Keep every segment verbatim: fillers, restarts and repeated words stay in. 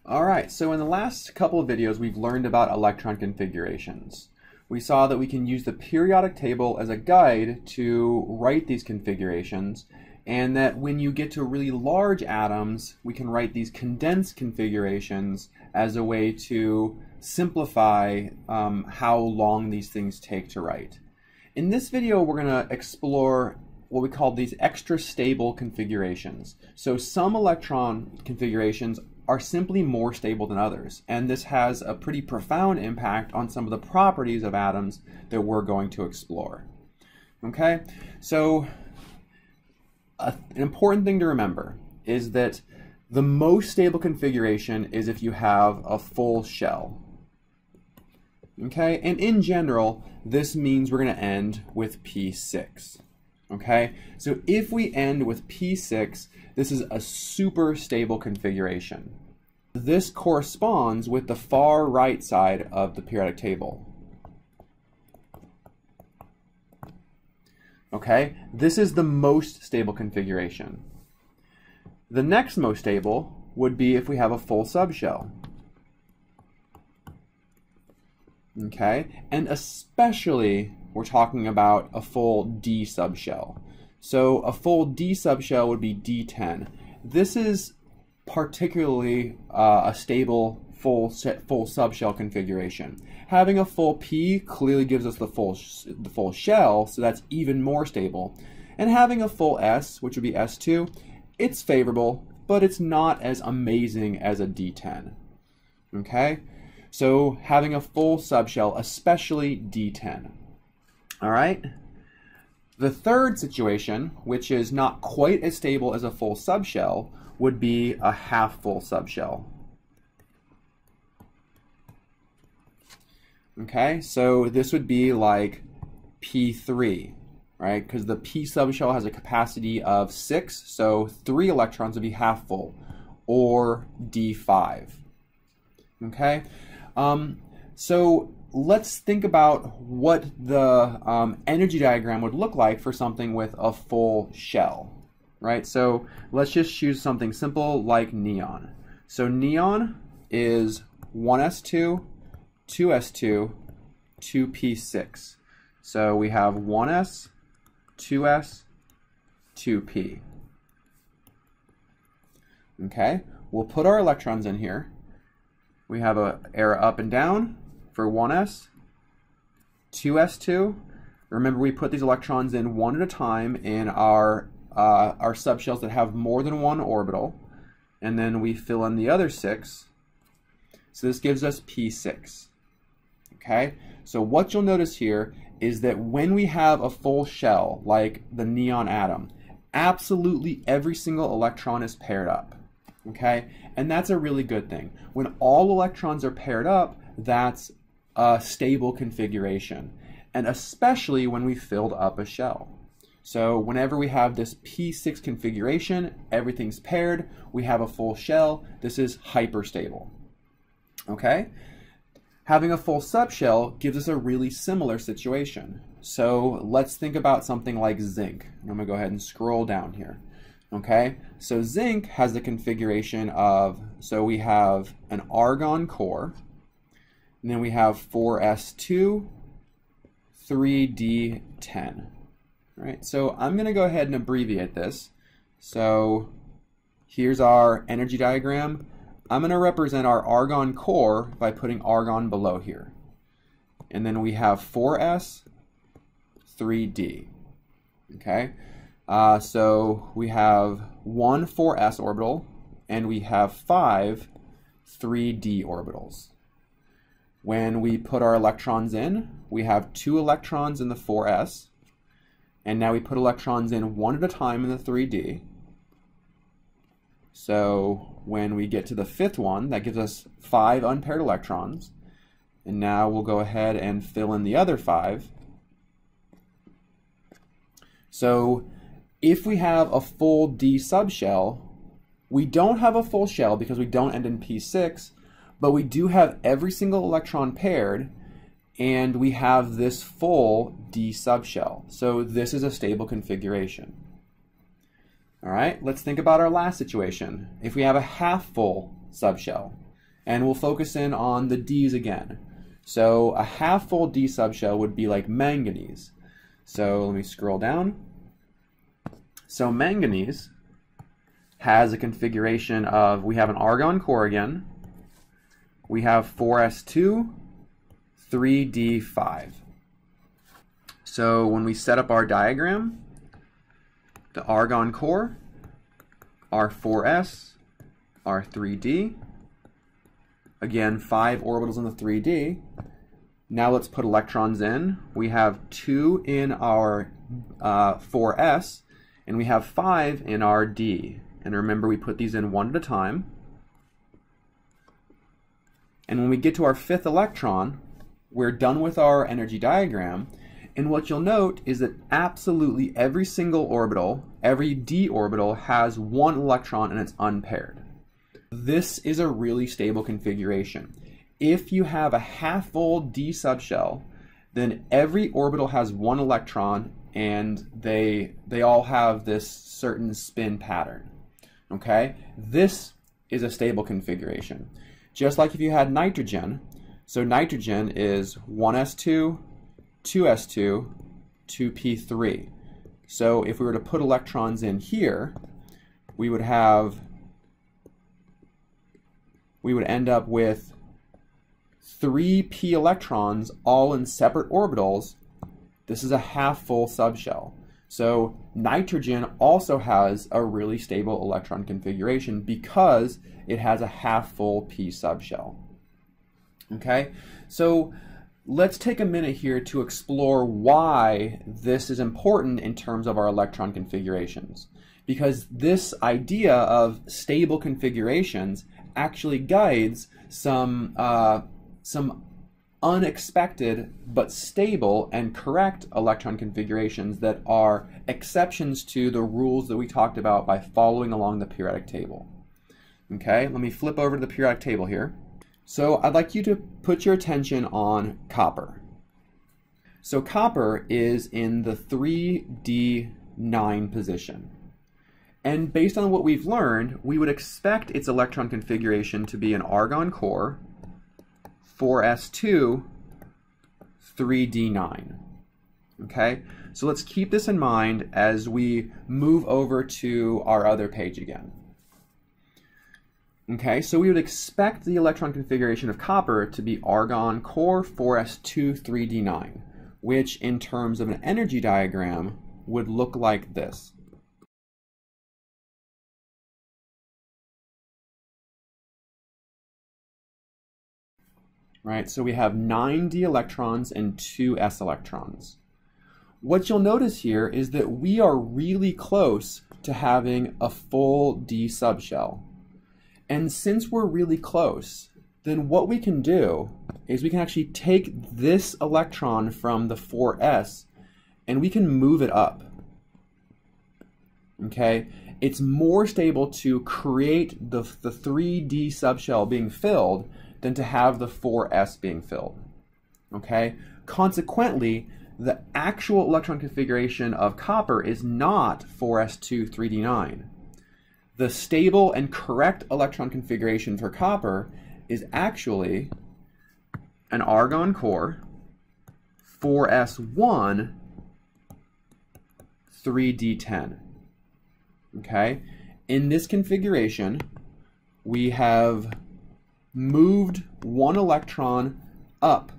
All right, so in the last couple of videos, we've learned about electron configurations. We saw that we can use the periodic table as a guide to write these configurations, and that when you get to really large atoms, we can write these condensed configurations as a way to simplify um, how long these things take to write. In this video, we're going to explore what we call these extra stable configurations. So some electron configurations are simply more stable than others, and this has a pretty profound impact on some of the properties of atoms that we're going to explore. Okay, so a, an important thing to remember is that the most stable configuration is if you have a full shell. Okay, and in general, this means we're going to end with P six. Okay, so if we end with P six, this is a super stable configuration. This corresponds with the far right side of the periodic table. Okay, this is the most stable configuration. The next most stable would be if we have a full subshell. Okay, and especially we're talking about a full D subshell. So a full D subshell would be D ten. This is particularly uh, a stable full set, full subshell configuration. Having a full P clearly gives us the full the full shell, so that's even more stable. And having a full S, which would be S two, it's favorable, but it's not as amazing as a D ten. Okay, so having a full subshell, especially D ten. All right. The third situation, which is not quite as stable as a full subshell, would be a half full subshell. Okay, so this would be like P three, right? Because the P subshell has a capacity of six, so three electrons would be half full, or D five. Okay, um, so let's think about what the um, energy diagram would look like for something with a full shell, right? So let's just choose something simple like neon. So neon is one S two, two S two, two P six. So we have one S, two S, two P. Okay, we'll put our electrons in here. We have a arrow up and down for one S, two S two. Remember, we put these electrons in one at a time in our uh, our subshells that have more than one orbital, and then we fill in the other six. So this gives us P six. Okay, so what you'll notice here is that when we have a full shell, like the neon atom, absolutely every single electron is paired up. Okay, and that's a really good thing. When all electrons are paired up, that's a stable configuration, and especially when we filled up a shell. So whenever we have this P six configuration, everything's paired, we have a full shell, this is hyperstable. Okay? Having a full subshell gives us a really similar situation. So let's think about something like zinc. I'm going to go ahead and scroll down here. Okay, so zinc has the configuration of, so we have an argon core, and then we have four S two, three D ten. All right, so I'm going to go ahead and abbreviate this. So here's our energy diagram. I'm going to represent our argon core by putting argon below here. And then we have four S, three D. Okay. Uh, so we have one four S orbital, and we have five three D orbitals. When we put our electrons in, we have two electrons in the four S, and now we put electrons in one at a time in the three D. So when we get to the fifth one, that gives us five unpaired electrons, and now we'll go ahead and fill in the other five. So if we have a full D subshell, we don't have a full shell because we don't end in P six, but we do have every single electron paired, and we have this full D subshell. So this is a stable configuration. All right, let's think about our last situation. If we have a half full subshell, And we'll focus in on the D's again. So a half-full D subshell would be like manganese. So let me scroll down. So manganese has a configuration of, we have an argon core again, we have four s two, three d five. So when we set up our diagram, the argon core, our four s, our three d, again five orbitals in the three d. Now let's put electrons in. We have two in our uh, four s, and we have five in our D. And remember, we put these in one at a time. And when we get to our fifth electron, we're done with our energy diagram. And what you'll note is that absolutely every single orbital, every d orbital, has one electron and it's unpaired. This is a really stable configuration. If you have a half-full d subshell, then every orbital has one electron and they, they all have this certain spin pattern. Okay? This is a stable configuration. Just like if you had nitrogen, so nitrogen is one s two, two s two, two p three. So if we were to put electrons in here, we would have, we would end up with three p electrons all in separate orbitals. This is a half-full subshell. So nitrogen also has a really stable electron configuration because it has a half-full p subshell. Okay, so let's take a minute here to explore why this is important in terms of our electron configurations. Because this idea of stable configurations actually guides some, uh, some unexpected but stable and correct electron configurations that are exceptions to the rules that we talked about by following along the periodic table. Okay, let me flip over to the periodic table here. So I'd like you to put your attention on copper. So copper is in the three d nine position. And based on what we've learned, we would expect its electron configuration to be an argon core, four s two, three d nine. Okay, so let's keep this in mind as we move over to our other page again. Okay, so we would expect the electron configuration of copper to be argon core, four s two, three d nine, which in terms of an energy diagram would look like this. Right, so we have nine d electrons and two s electrons. What you'll notice here is that we are really close to having a full d subshell. And since we're really close, then what we can do is we can actually take this electron from the four s and we can move it up. Okay, it's more stable to create the, the three d subshell being filled than to have the four s being filled. Okay, consequently, the actual electron configuration of copper is not four s two, three d nine. The stable and correct electron configuration for copper is actually an argon core, four s one, three d ten. Okay, in this configuration, we have moved one electron up,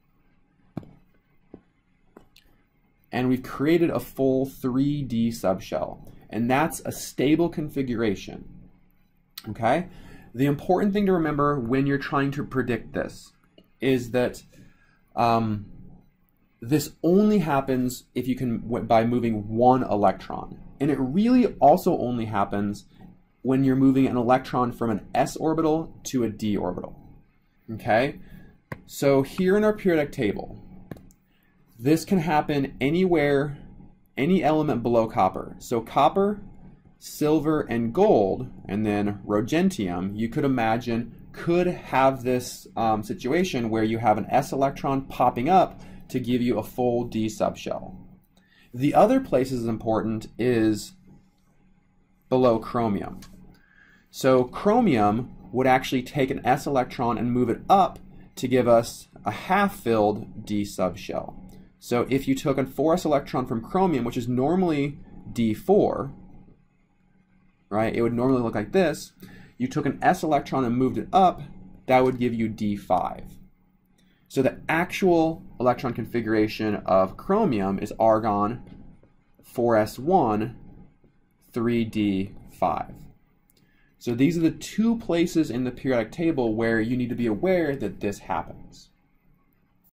and we've created a full three d subshell. And that's a stable configuration. Okay? The important thing to remember when you're trying to predict this is that um, this only happens if you can by moving one electron. And it really also only happens when you're moving an electron from an s orbital to a d orbital. Okay? So here in our periodic table, this can happen anywhere, any element below copper. So copper, silver, and gold, and then rhodium, you could imagine could have this um, situation where you have an s electron popping up to give you a full d subshell. The other place is important is below chromium. So chromium would actually take an s electron and move it up to give us a half-filled d subshell. So if you took a four s electron from chromium, which is normally d four, right, it would normally look like this. You took an s electron and moved it up, that would give you d five. So the actual electron configuration of chromium is argon four s one, three d five. So these are the two places in the periodic table where you need to be aware that this happens.